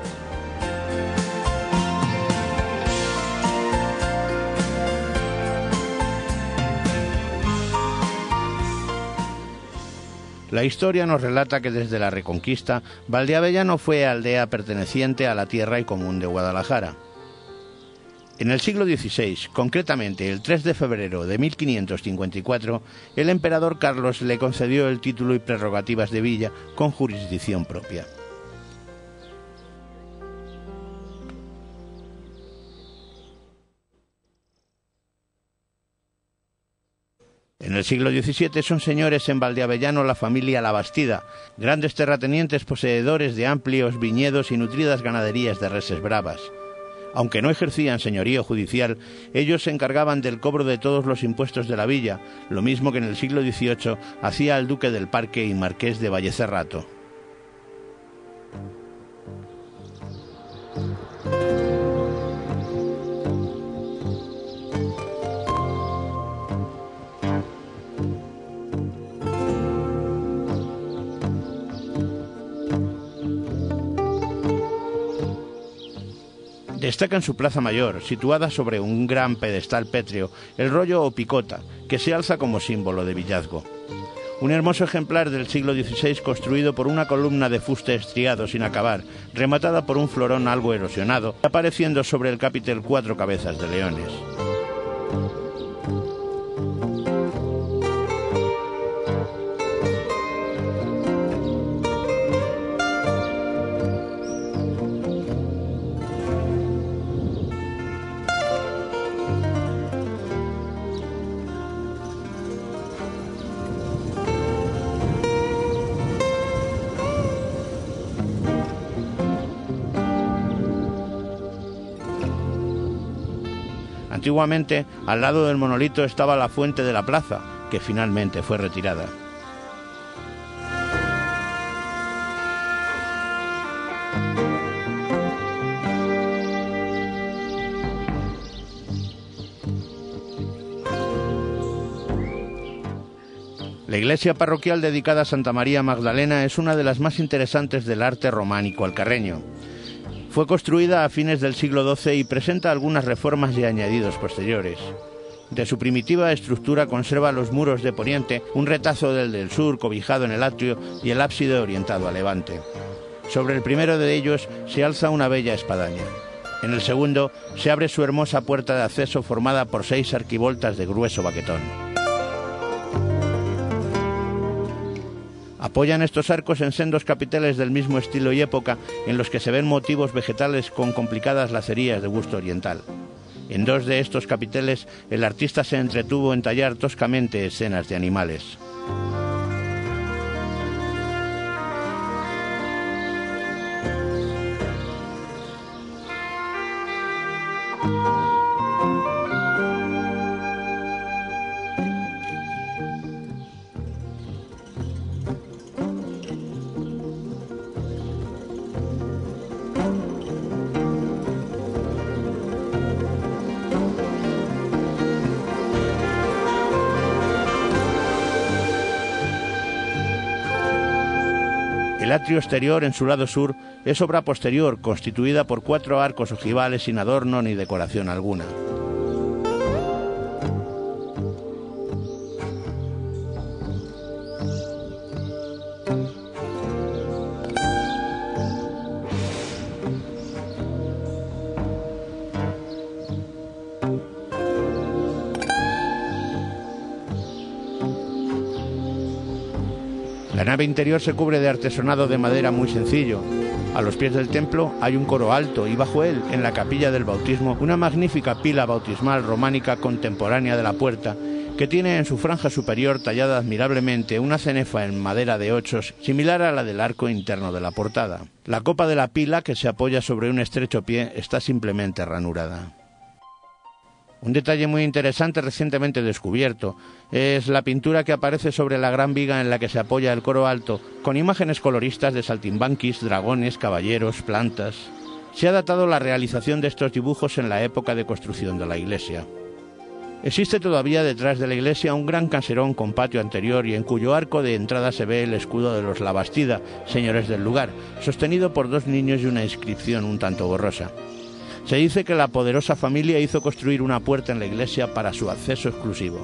La historia nos relata que desde la Reconquista, Valdeavellano fue aldea perteneciente a la tierra y común de Guadalajara. En el siglo XVI, concretamente el 3 de febrero de 1554, el emperador Carlos le concedió el título y prerrogativas de villa con jurisdicción propia. En el siglo XVII son señores en Valdeavellano la familia Labastida, grandes terratenientes poseedores de amplios viñedos y nutridas ganaderías de reses bravas. Aunque no ejercían señorío judicial, ellos se encargaban del cobro de todos los impuestos de la villa, lo mismo que en el siglo XVIII hacía el duque del Parque y marqués de Vallecerrato. Destaca en su plaza mayor, situada sobre un gran pedestal pétreo, el rollo o picota, que se alza como símbolo de villazgo. Un hermoso ejemplar del siglo XVI construido por una columna de fuste estriado sin acabar, rematada por un florón algo erosionado, apareciendo sobre el capitel 4 cabezas de leones. Antiguamente, al lado del monolito estaba la fuente de la plaza, que finalmente fue retirada. La iglesia parroquial dedicada a Santa María Magdalena es una de las más interesantes del arte románico alcarreño. Fue construida a fines del siglo XII y presenta algunas reformas y añadidos posteriores. De su primitiva estructura conserva los muros de poniente, un retazo del sur cobijado en el atrio y el ábside orientado a levante. Sobre el primero de ellos se alza una bella espadaña. En el segundo se abre su hermosa puerta de acceso formada por 6 arquivoltas de grueso baquetón. Apoyan estos arcos en sendos capiteles del mismo estilo y época, en los que se ven motivos vegetales con complicadas lacerías de gusto oriental. En 2 de estos capiteles, el artista se entretuvo en tallar toscamente escenas de animales. El atrio exterior, en su lado sur, es obra posterior, constituida por 4 arcos ojivales sin adorno ni decoración alguna. La nave interior se cubre de artesonado de madera muy sencillo. A los pies del templo hay un coro alto y bajo él, en la capilla del bautismo, una magnífica pila bautismal románica contemporánea de la puerta, que tiene en su franja superior tallada admirablemente una cenefa en madera de ochos, similar a la del arco interno de la portada. La copa de la pila, que se apoya sobre un estrecho pie, está simplemente ranurada. Un detalle muy interesante recientemente descubierto es la pintura que aparece sobre la gran viga en la que se apoya el coro alto, con imágenes coloristas de saltimbanquis, dragones, caballeros, plantas. Se ha datado la realización de estos dibujos en la época de construcción de la iglesia. Existe todavía detrás de la iglesia un gran caserón con patio anterior y en cuyo arco de entrada se ve el escudo de los Labastida, señores del lugar, sostenido por 2 niños y una inscripción un tanto borrosa. Se dice que la poderosa familia hizo construir una puerta en la iglesia para su acceso exclusivo.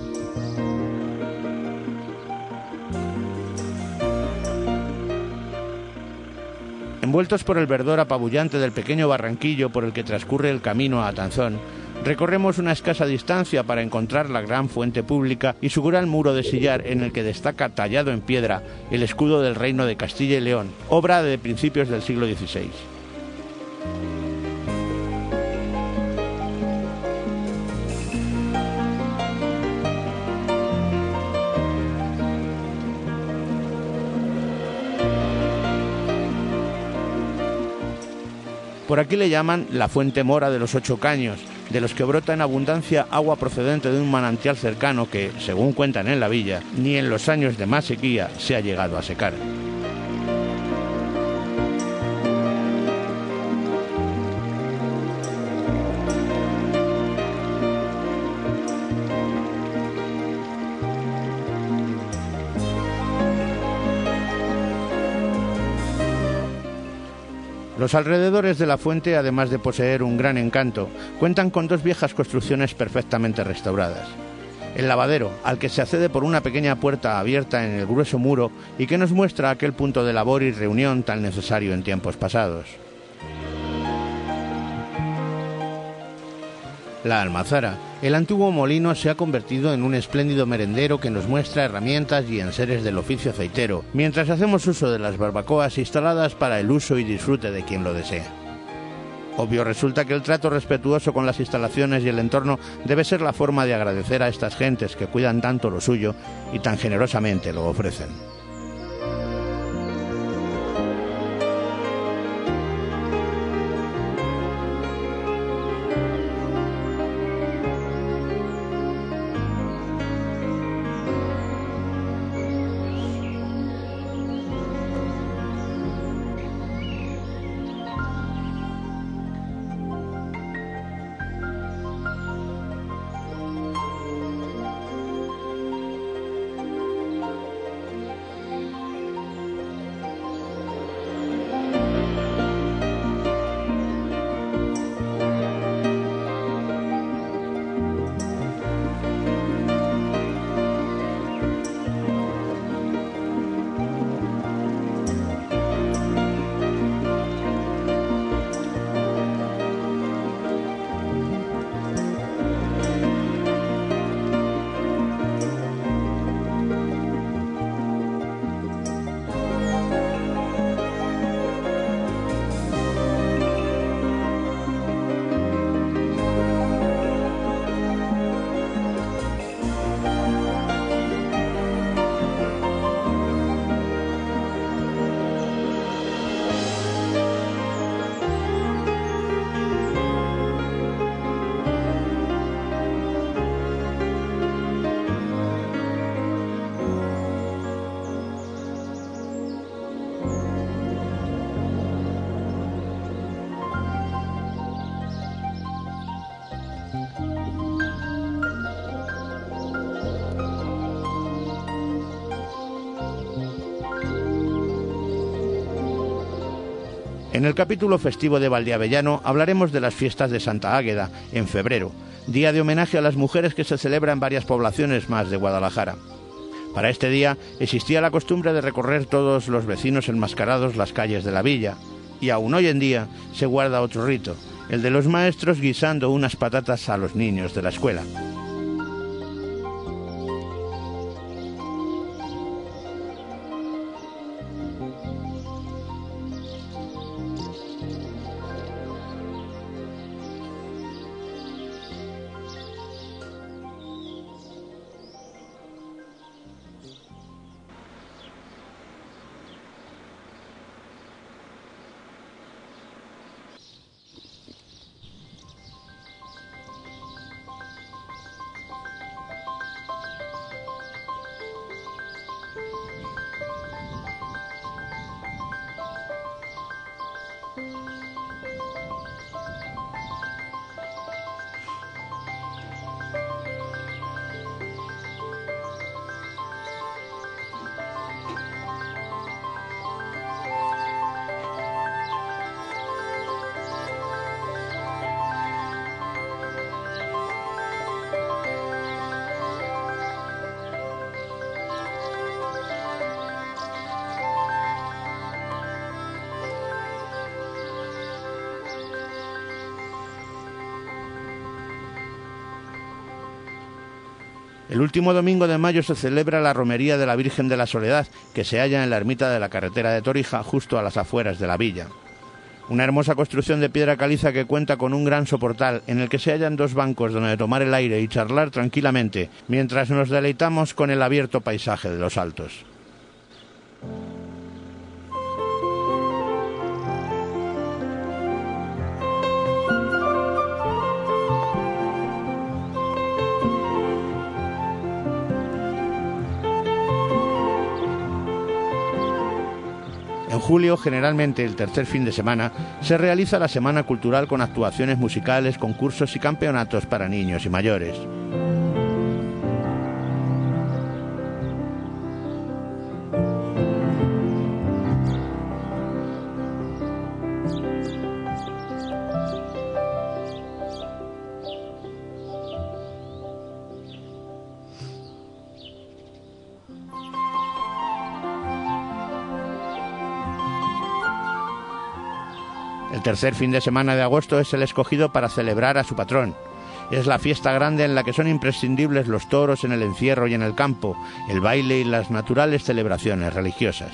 Envueltos por el verdor apabullante del pequeño barranquillo por el que transcurre el camino a Atanzón, recorremos una escasa distancia para encontrar la gran fuente pública y su gran muro de sillar en el que destaca tallado en piedra el escudo del reino de Castilla y León, obra de principios del siglo XVI. Por aquí le llaman la Fuente Mora de los 8 Caños, de los que brota en abundancia agua procedente de un manantial cercano que, según cuentan en la villa, ni en los años de más sequía se ha llegado a secar. Los alrededores de la fuente, además de poseer un gran encanto, cuentan con 2 viejas construcciones perfectamente restauradas. El lavadero, al que se accede por una pequeña puerta abierta en el grueso muro y que nos muestra aquel punto de labor y reunión tan necesario en tiempos pasados. La almazara, el antiguo molino, se ha convertido en un espléndido merendero que nos muestra herramientas y enseres del oficio aceitero, mientras hacemos uso de las barbacoas instaladas para el uso y disfrute de quien lo desea. Obvio resulta que el trato respetuoso con las instalaciones y el entorno debe ser la forma de agradecer a estas gentes que cuidan tanto lo suyo y tan generosamente lo ofrecen. En el capítulo festivo de Valdeavellano hablaremos de las fiestas de Santa Águeda, en febrero, día de homenaje a las mujeres que se celebra en varias poblaciones más de Guadalajara. Para este día existía la costumbre de recorrer todos los vecinos enmascarados las calles de la villa, y aún hoy en día se guarda otro rito, el de los maestros guisando unas patatas a los niños de la escuela. El último domingo de mayo se celebra la romería de la Virgen de la Soledad, que se halla en la ermita de la carretera de Torija, justo a las afueras de la villa. Una hermosa construcción de piedra caliza que cuenta con un gran soportal en el que se hallan 2 bancos donde tomar el aire y charlar tranquilamente, mientras nos deleitamos con el abierto paisaje de los altos. En julio, generalmente el tercer fin de semana, se realiza la Semana Cultural con actuaciones musicales, concursos y campeonatos para niños y mayores. El tercer fin de semana de agosto es el escogido para celebrar a su patrón. Es la fiesta grande en la que son imprescindibles los toros en el encierro y en el campo, el baile y las naturales celebraciones religiosas.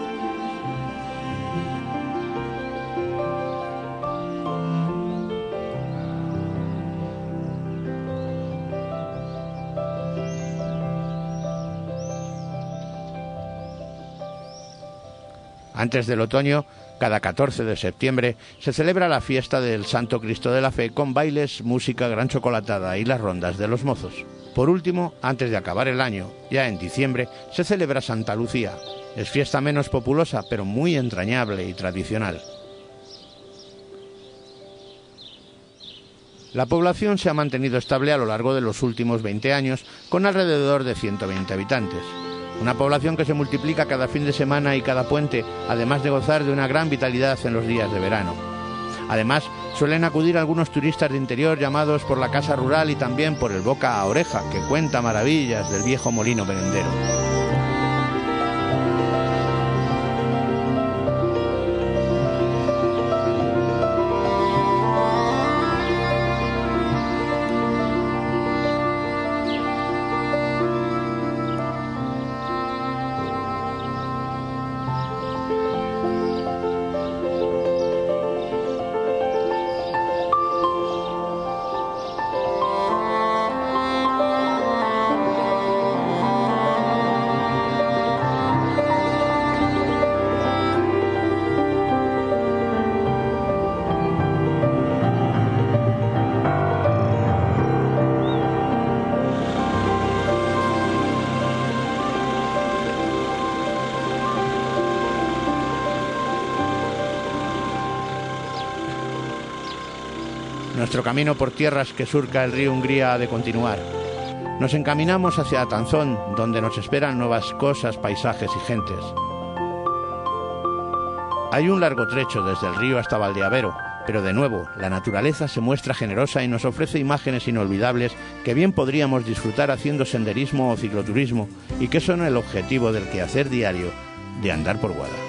Antes del otoño, cada 14 de septiembre, se celebra la fiesta del Santo Cristo de la Fe con bailes, música, gran chocolatada y las rondas de los mozos. Por último, antes de acabar el año, ya en diciembre, se celebra Santa Lucía. Es fiesta menos populosa, pero muy entrañable y tradicional. La población se ha mantenido estable a lo largo de los últimos 20 años, con alrededor de 120 habitantes. Una población que se multiplica cada fin de semana y cada puente, además de gozar de una gran vitalidad en los días de verano. Además, suelen acudir algunos turistas de interior llamados por la Casa Rural y también por el Boca a Oreja, que cuenta maravillas del viejo molino merendero. Nuestro camino por tierras que surca el río Hungría ha de continuar. Nos encaminamos hacia Atanzón, donde nos esperan nuevas cosas, paisajes y gentes. Hay un largo trecho desde el río hasta Valdeavero, pero de nuevo, la naturaleza se muestra generosa y nos ofrece imágenes inolvidables que bien podríamos disfrutar haciendo senderismo o cicloturismo y que son el objetivo del quehacer diario de andar por Guada.